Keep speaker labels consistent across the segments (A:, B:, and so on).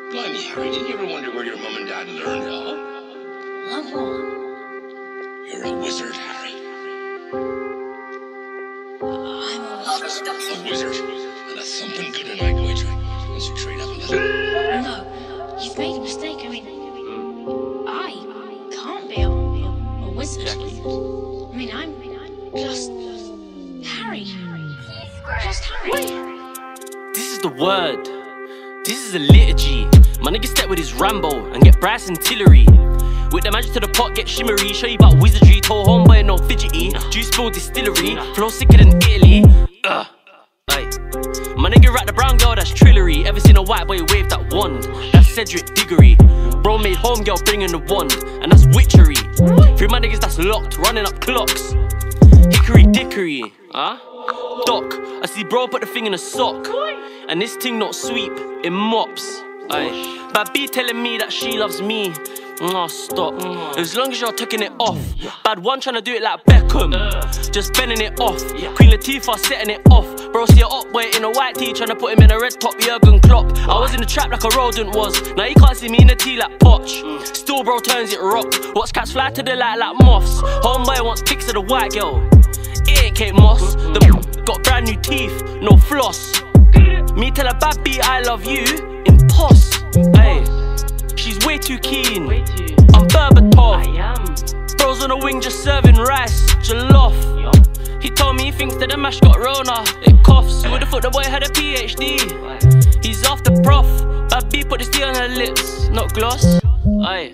A: Blimey, Harry, did you ever wonder where your mum and dad learned it all? You're a wizard, Harry.
B: I'm
A: a wizard. And a thumping good one, I'd wager. Concentrate up a little.
B: No, you've made a mistake. I mean, I can't be a wizard. I mean, I'm just Harry. Just Harry.
C: This is the word. This is a liturgy. My nigga step with his Rambo and get Bryson Tillery. With the magic to the pot, get shimmery. Show you about wizardry. Told homeboy no fidgety. Juice Bill Distillery. Flow sicker than Italy. Aye. My nigga rap the brown girl, that's Trillery. Ever seen a white boy wave that wand? That's Cedric Diggory. Bro made homegirl bring in the wand, and that's witchery. Three my niggas that's locked, running up clocks. Hickory dickory, Doc, I see bro put the thing in a sock. And this thing not sweep, it mops. Aye. Bad B telling me that she loves me. Stop. As long as you're taking it off. Bad one trying to do it like Beckham. Just bending it off. Queen Latifah setting it off. Bro see a up boy in a white tee trying to put him in a red top Jurgen Klopp. I was in the trap like a rodent was. Now he can't see me in the tea like Poch. Still bro turns it rock. Watch cats fly to the light like moths. Homeboy wants pics of the white girl. It ain't Kate Moss. The got brand new teeth, no floss. Me tell a bad B I love you, impost. Ay. She's way too keen. I'm Berbatov. Bros on the wing just serving rice, jollof. He told me he thinks that the mash got Rona, it coughs. Who would've thought the boy had a PhD? He's off the prof. Bad B put this tea on her lips, not gloss. Aye.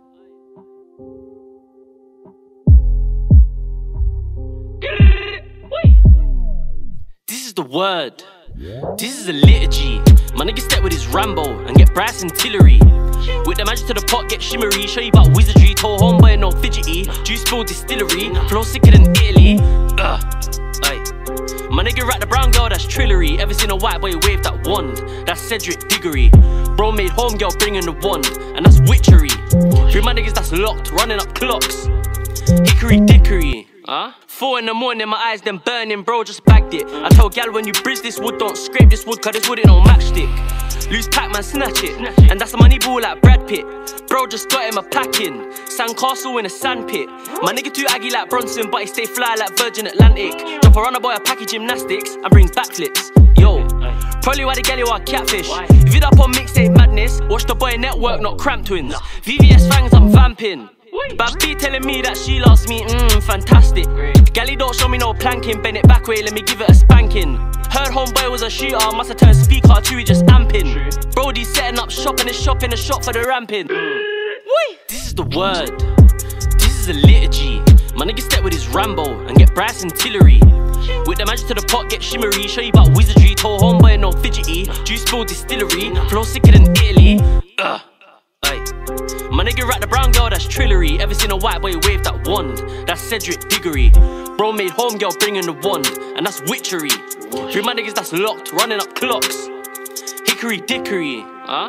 C: This is the word. This is a liturgy. My nigga step with his Rambo and get Bryson Tillery. With the magic to the pot, get shimmery. Show you about wizardry. Told homeboy no fidgety. Juice Bill Distillery. Flow sicker than Italy. Aye. My nigga rap the brown girl, that's Trillery. Ever seen a white boy wave that wand? That's Cedric Diggory. Bro made homegirl bring in the wand, and that's witchery. Three my niggas that's locked, running up clocks. Hickory dickory. 4 in the morning, my eyes then burning, bro, just bagged it. I told gal when you brizz this wood, don't scrape this wood, cause this wood it don't matchstick. Loose pack, man, snatch it. And that's a money ball like Brad Pitt. Bro just got him a packing. Sandcastle in a sandpit. My nigga too aggy like Bronson, but he stay fly like Virgin Atlantic. Jump around a boy a package gymnastics and brings backflips. Yo, probably why the gal you are catfish. Vid up on mixtape madness. Watch the boy network, not cramp twins. VVS fangs, I'm vamping. Bad B telling me that she loves me, fantastic. Gally don't show me no planking, bend it back way, let me give it a spanking. Heard homeboy was a shooter, must have turned speaker too, he just amping. Brody's setting up shop and it's shop in a shop for the ramping. This is the word. This is a liturgy. My nigga step with his Rambo and get Bryson Tillery. With the magic to the pot, get shimmery. Show you about wizardry. Told homeboy no fidgety. Juice Bill Distillery. Flow sicker than Italy. Aye. My nigga rap the brown girl, that's Trillery. Ever seen a white boy wave that wand? That's Cedric Diggory. Bro made homegirl bring in the wand, and that's witchery. Three my niggas that's locked, running up clocks. Hickory dickory,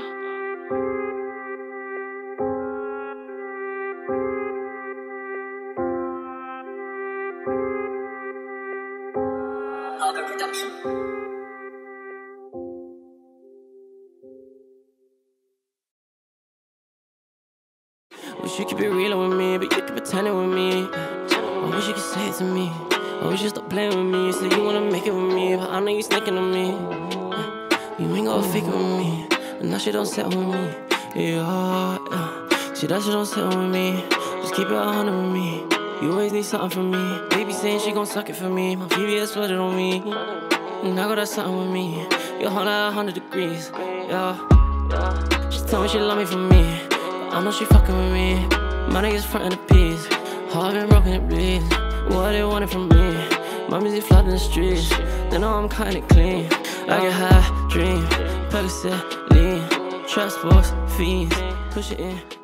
B: Other production.
C: Wish you could be real with me, but you keep pretending with me. I wish you could say it to me. I wish you stop playing with me. Say you wanna make it with me, but I know you snaking on me. You ain't gotta fake it with me, but now she don't settle with me. Yeah. She does, she don't settle with me. Just keep it 100 with me. You always need something from me. Baby saying she gon' suck it for me. My VVS flooded on me, and I got that something with me. You're hot at 100 degrees. Yeah. She tell me she love me for me. I know she fucking with me. My niggas frontin' the peace. Heart been broken, it bleeds. What they wanted from me. My music flooding the streets. They know I'm cutting it clean. I get high, dream. Percocet, lean. Trap sports, fiends. Push it in.